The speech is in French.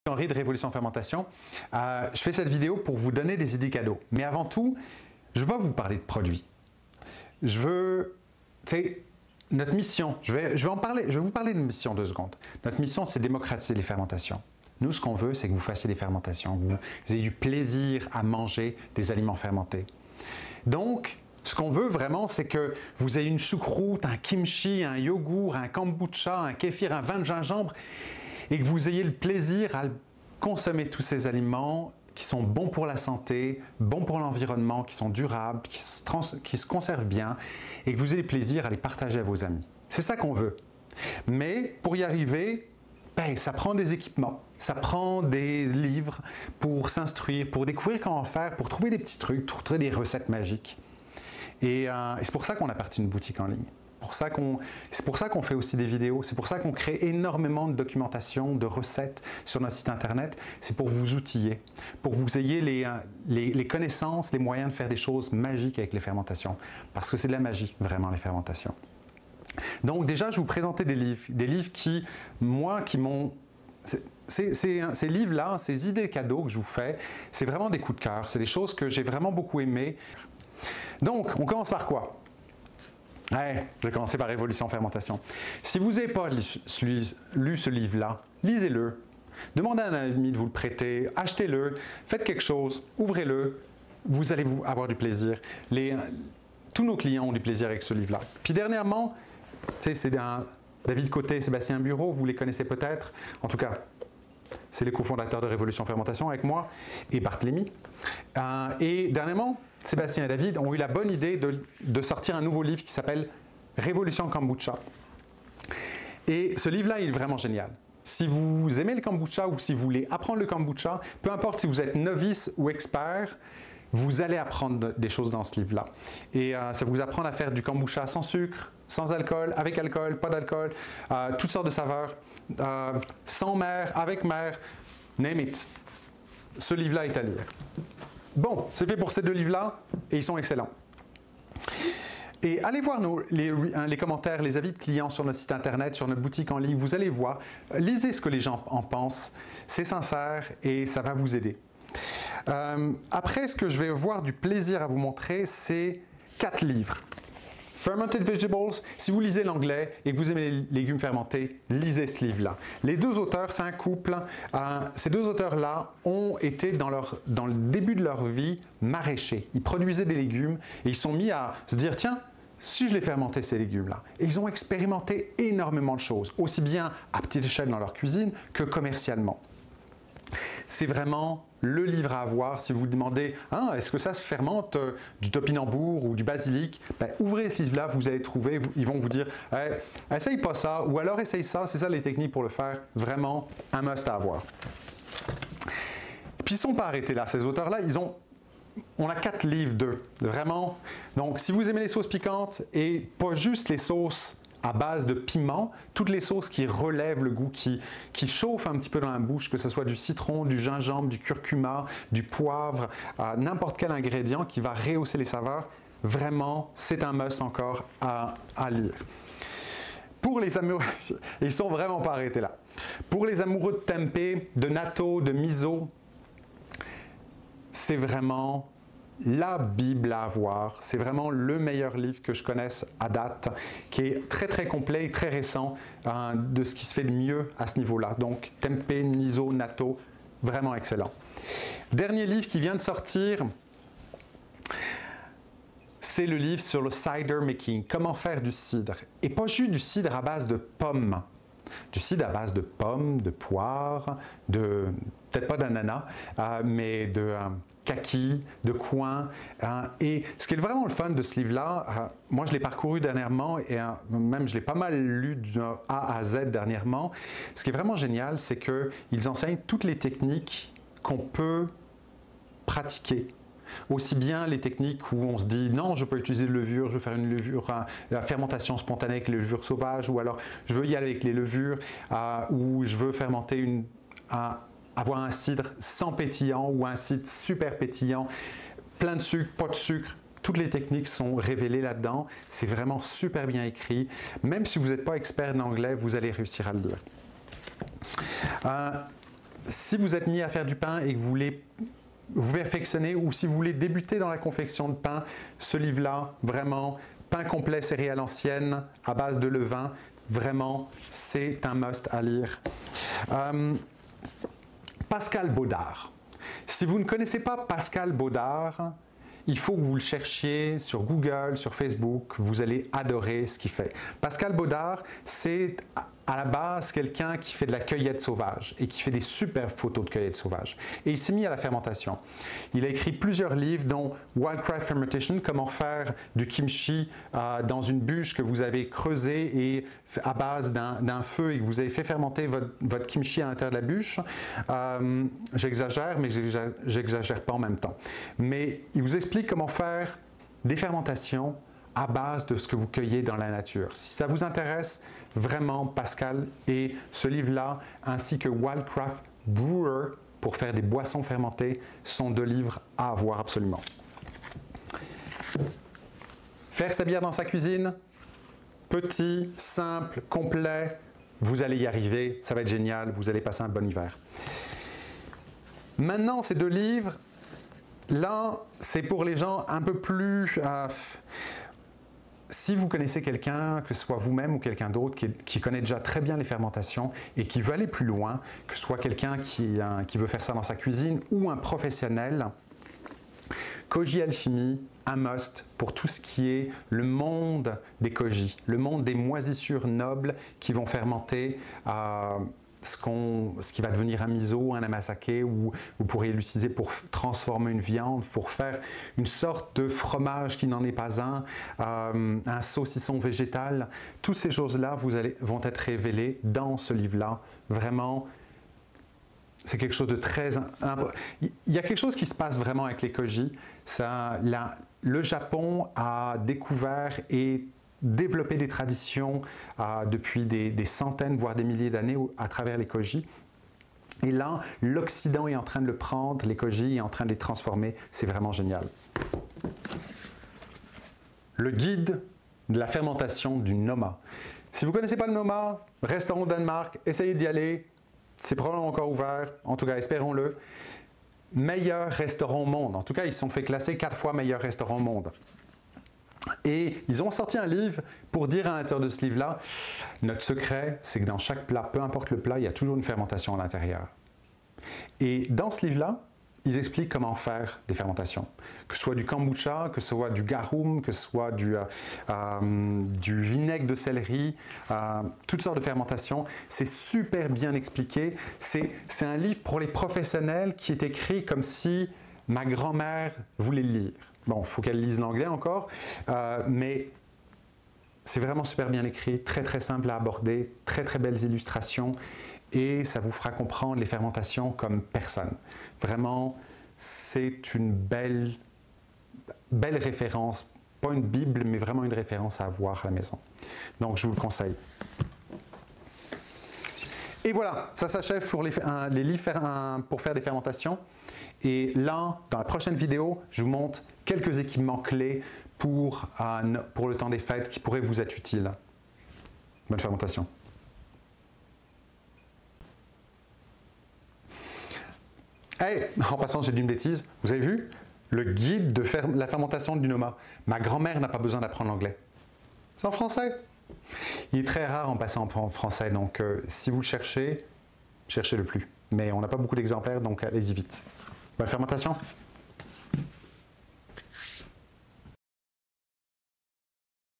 Henri de Révolution Fermentation. Je fais cette vidéo pour vous donner des idées cadeaux. Mais avant tout, je ne veux pas vous parler de produits. Je veux, tu sais, notre mission, je vais vous parler de mission 2 secondes. Notre mission, c'est démocratiser les fermentations. Nous, ce qu'on veut, c'est que vous fassiez des fermentations, que vous ayez du plaisir à manger des aliments fermentés. Donc, ce qu'on veut vraiment, c'est que vous ayez une choucroute, un kimchi, un yogourt, un kombucha, un kéfir, un vin de gingembre, et que vous ayez le plaisir à consommer tous ces aliments qui sont bons pour la santé, bons pour l'environnement, qui sont durables, qui se conservent bien, et que vous ayez le plaisir à les partager à vos amis. C'est ça qu'on veut. Mais pour y arriver, ben, ça prend des équipements, ça prend des livres pour s'instruire, pour découvrir comment faire, pour trouver des petits trucs, pour trouver des recettes magiques. Et c'est pour ça qu'on a parti une boutique en ligne. C'est pour ça qu'on fait aussi des vidéos, c'est pour ça qu'on crée énormément de documentation, de recettes sur notre site internet. C'est pour vous outiller, pour que vous ayez les connaissances, les moyens de faire des choses magiques avec les fermentations. Parce que c'est de la magie, vraiment, les fermentations. Donc déjà, je vais vous présenter des livres qui m'ont... Ces livres-là, ces idées cadeaux que je vous fais, c'est vraiment des coups de cœur, c'est des choses que j'ai vraiment beaucoup aimées. Donc, on commence par quoi? Ouais, je vais commencer par Révolution Fermentation. Si vous n'avez pas lu ce livre-là, lisez-le. Demandez à un ami de vous le prêter, achetez-le, faites quelque chose, ouvrez-le, vous allez avoir du plaisir. Tous nos clients ont du plaisir avec ce livre-là. Puis dernièrement, c'est David Côté et Sébastien Bureau, vous les connaissez peut-être. En tout cas, c'est les cofondateurs de Révolution Fermentation avec moi et Barthélemy. Et dernièrement, Sébastien et David ont eu la bonne idée de sortir un nouveau livre qui s'appelle Révolution Kombucha. Et ce livre-là, il est vraiment génial. Si vous aimez le kombucha ou si vous voulez apprendre le kombucha, peu importe si vous êtes novice ou expert, vous allez apprendre des choses dans ce livre-là. Et ça vous apprend à faire du kombucha sans sucre, sans alcool, avec alcool, pas d'alcool, toutes sortes de saveurs, sans mer, avec mer, name it. Ce livre-là est à lire. Bon, c'est fait pour ces 2 livres-là et ils sont excellents. Et allez voir les commentaires, les avis de clients sur notre site internet, sur notre boutique en ligne, vous allez voir, lisez ce que les gens en pensent, c'est sincère et ça va vous aider. Après, ce que je vais avoir du plaisir à vous montrer, c'est 4 livres. Fermented Vegetables, si vous lisez l'anglais et que vous aimez les légumes fermentés, lisez ce livre-là. Les 2 auteurs, c'est un couple. Ces 2 auteurs-là ont été dans le début de leur vie maraîchers. Ils produisaient des légumes et ils sont mis à se dire, tiens, si je les fermentais ces légumes-là. Et ils ont expérimenté énormément de choses, aussi bien à petite échelle dans leur cuisine que commercialement. C'est vraiment le livre à avoir si vous vous demandez est-ce que ça se fermente du topinambour ou du basilic, ben, ouvrez ce livre-là, vous allez trouver, ils vont vous dire essaye pas ça ou alors essaye ça, c'est ça les techniques pour le faire, vraiment un must à avoir. Puis ils ne sont pas arrêtés là, ces auteurs-là, on a 4 livres d'eux, vraiment. Donc si vous aimez les sauces piquantes et pas juste les sauces à base de piment, toutes les sauces qui relèvent le goût, qui chauffent un petit peu dans la bouche, que ce soit du citron, du gingembre, du curcuma, du poivre, n'importe quel ingrédient qui va rehausser les saveurs, vraiment, c'est un must encore à lire. Pour les amoureux, ils ne sont vraiment pas arrêtés là. Pour les amoureux de tempeh, de natto, de miso, c'est vraiment la Bible à avoir. C'est vraiment le meilleur livre que je connaisse à date, qui est très très complet et très récent de ce qui se fait de mieux à ce niveau-là. Donc tempeh, miso, natto, vraiment excellent. Dernier livre qui vient de sortir, c'est le livre sur le cider making, comment faire du cidre. Et pas juste du cidre à base de pommes. Du cidre à base de pommes, de poires, peut-être pas d'ananas, mais de kaki, de coin. Et ce qui est vraiment le fun de ce livre-là, moi je l'ai parcouru dernièrement et même je l'ai pas mal lu de A à Z dernièrement. Ce qui est vraiment génial, c'est qu'ils enseignent toutes les techniques qu'on peut pratiquer. Aussi bien les techniques où on se dit non, je peux utiliser de levure, je veux faire une levure, la fermentation spontanée avec les levures sauvages, ou alors je veux y aller avec les levures, ou je veux fermenter avoir un cidre sans pétillant ou un cidre super pétillant, plein de sucre, pas de sucre. Toutes les techniques sont révélées là-dedans. C'est vraiment super bien écrit. Même si vous n'êtes pas expert en anglais, vous allez réussir à le lire. si vous êtes mis à faire du pain et que vous voulez vous perfectionner, ou si vous voulez débuter dans la confection de pain, ce livre-là, vraiment, pain complet céréales anciennes à base de levain, vraiment, c'est un must à lire. Pascal Baudard. Si vous ne connaissez pas Pascal Baudard, il faut que vous le cherchiez sur Google, sur Facebook, vous allez adorer ce qu'il fait. Pascal Baudard, c'est à la base quelqu'un qui fait de la cueillette sauvage et qui fait des superbes photos de cueillette sauvage. Et il s'est mis à la fermentation. Il a écrit plusieurs livres dont Wildcraft Fermentation, comment faire du kimchi dans une bûche que vous avez creusée et à base d'un feu et que vous avez fait fermenter votre kimchi à l'intérieur de la bûche. J'exagère, mais j'exagère pas en même temps. Mais il vous explique comment faire des fermentations à base de ce que vous cueillez dans la nature. Si ça vous intéresse, vraiment, Pascal et ce livre-là, ainsi que Wildcraft Brewer pour faire des boissons fermentées, sont 2 livres à avoir absolument. Faire sa bière dans sa cuisine, petit, simple, complet, vous allez y arriver, ça va être génial, vous allez passer un bon hiver. Maintenant, ces 2 livres, là, c'est pour les gens un peu plus... si vous connaissez quelqu'un, que ce soit vous-même ou quelqu'un d'autre qui connaît déjà très bien les fermentations et qui veut aller plus loin, que ce soit quelqu'un qui veut faire ça dans sa cuisine ou un professionnel, Koji Alchimie, un must pour tout ce qui est le monde des koji, le monde des moisissures nobles qui vont fermenter ce qui va devenir un miso, un amasake, ou vous pourriez l'utiliser pour transformer une viande, pour faire une sorte de fromage qui n'en est pas un saucisson végétal. Toutes ces choses-là vont être révélées dans ce livre-là. Vraiment, c'est quelque chose de très... Il y a quelque chose qui se passe vraiment avec les koji. Le Japon a découvert et développer des traditions depuis des centaines, voire des milliers d'années à travers les koji. Et là, l'Occident est en train de le prendre, les koji est en train de les transformer. C'est vraiment génial. Le guide de la fermentation du Noma. Si vous ne connaissez pas le Noma, restaurant au Danemark, essayez d'y aller. C'est probablement encore ouvert, en tout cas espérons-le. Meilleur restaurant au monde. En tout cas, ils se sont fait classer 4 fois meilleur restaurant au monde. Et ils ont sorti un livre pour dire à l'intérieur de ce livre-là, notre secret, c'est que dans chaque plat, peu importe le plat, il y a toujours une fermentation à l'intérieur. Et dans ce livre-là, ils expliquent comment faire des fermentations. Que ce soit du kombucha, que ce soit du garum, que ce soit du vinaigre de céleri, toutes sortes de fermentations. C'est super bien expliqué. C'est un livre pour les professionnels qui est écrit comme si ma grand-mère voulait le lire. Bon, il faut qu'elle lise l'anglais encore, mais c'est vraiment super bien écrit, très très simple à aborder, très très belles illustrations et ça vous fera comprendre les fermentations comme personne. Vraiment, c'est une belle référence, pas une bible, mais vraiment une référence à avoir à la maison. Donc, je vous le conseille. Et voilà, ça s'achève pour les livres pour faire des fermentations. Et là, dans la prochaine vidéo, je vous montre quelques équipements clés pour le temps des fêtes qui pourraient vous être utiles. Bonne fermentation. Hey, en passant, j'ai dit une bêtise. Vous avez vu? Le guide de la fermentation du Noma. Ma grand-mère n'a pas besoin d'apprendre l'anglais. C'est en français. Il est très rare en passant en français, donc si vous le cherchez, cherchez-le plus. Mais on n'a pas beaucoup d'exemplaires, donc allez-y vite. Bonne fermentation!